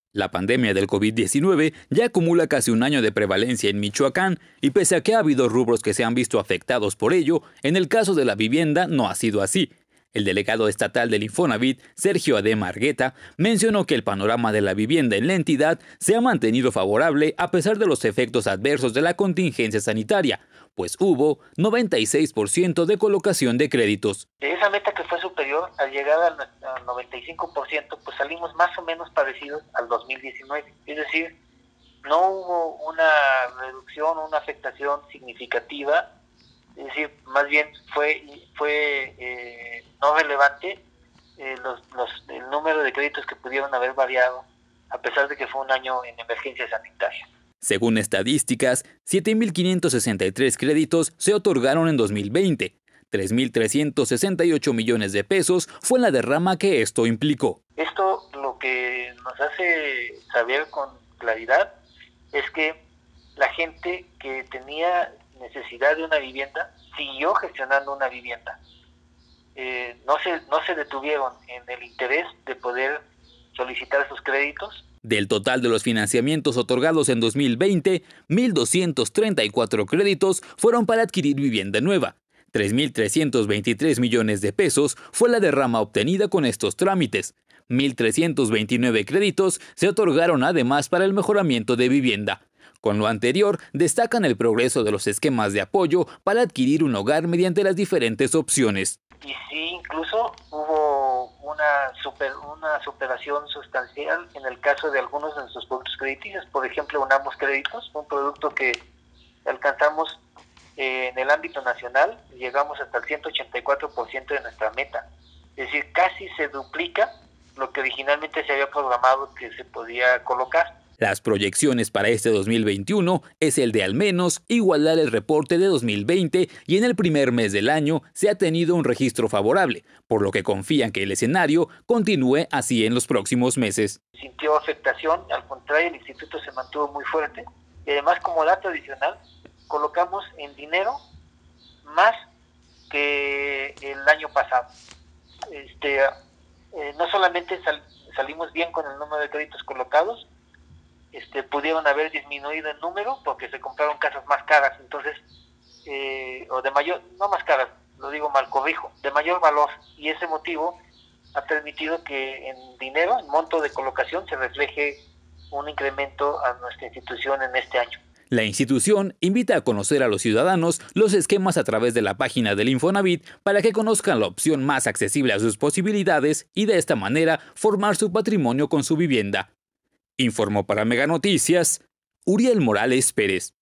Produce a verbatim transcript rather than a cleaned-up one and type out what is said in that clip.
La pandemia del COVID diecinueve ya acumula casi un año de prevalencia en Michoacán y pese a que ha habido rubros que se han visto afectados por ello, en el caso de la vivienda no ha sido así. El delegado estatal del Infonavit, Sergio Adema Argueta, mencionó que el panorama de la vivienda en la entidad se ha mantenido favorable a pesar de los efectos adversos de la contingencia sanitaria, pues hubo noventa y seis por ciento de colocación de créditos. De esa meta que fue superior, al llegar al noventa y cinco por ciento, pues salimos más o menos parecidos al dos mil diecinueve. Es decir, no hubo una reducción, una afectación significativa. Es decir, más bien fue fue eh, no relevante eh, los, los, el número de créditos que pudieron haber variado, a pesar de que fue un año en emergencia sanitaria. Según estadísticas, siete mil quinientos sesenta y tres créditos se otorgaron en dos mil veinte. tres mil trescientos sesenta y ocho millones de pesos fue la derrama que esto implicó. Esto lo que nos hace saber con claridad es que la gente que tenía necesidad de una vivienda siguió gestionando una vivienda. Eh, no se, no se detuvieron en el interés de poder solicitar esos créditos. Del total de los financiamientos otorgados en dos mil veinte, mil doscientos treinta y cuatro créditos fueron para adquirir vivienda nueva. tres mil trescientos veintitrés millones de pesos fue la derrama obtenida con estos trámites. mil trescientos veintinueve créditos se otorgaron además para el mejoramiento de vivienda. Con lo anterior, destacan el progreso de los esquemas de apoyo para adquirir un hogar mediante las diferentes opciones. Y sí, incluso hubo una, super, una superación sustancial en el caso de algunos de nuestros productos crediticios. Por ejemplo, Unamos Créditos, un producto que alcanzamos eh, en el ámbito nacional, llegamos hasta el ciento ochenta y cuatro por ciento de nuestra meta. Es decir, casi se duplica lo que originalmente se había programado que se podía colocar. Las proyecciones para este dos mil veintiuno es el de al menos igualar el reporte de dos mil veinte y en el primer mes del año se ha tenido un registro favorable, por lo que confían que el escenario continúe así en los próximos meses. Sintió afectación, al contrario, el instituto se mantuvo muy fuerte y además como dato adicional colocamos en dinero más que el año pasado. Este, eh, no solamente sal, salimos bien con el número de créditos colocados, Este, pudieron haber disminuido el número porque se compraron casas más caras, entonces, eh, o de mayor, no más caras, lo digo mal, corrijo, de mayor valor, y ese motivo ha permitido que en dinero, en monto de colocación, se refleje un incremento a nuestra institución en este año. La institución invita a conocer a los ciudadanos los esquemas a través de la página del Infonavit para que conozcan la opción más accesible a sus posibilidades y de esta manera formar su patrimonio con su vivienda. Informó para Mega Noticias, Uriel Morales Pérez.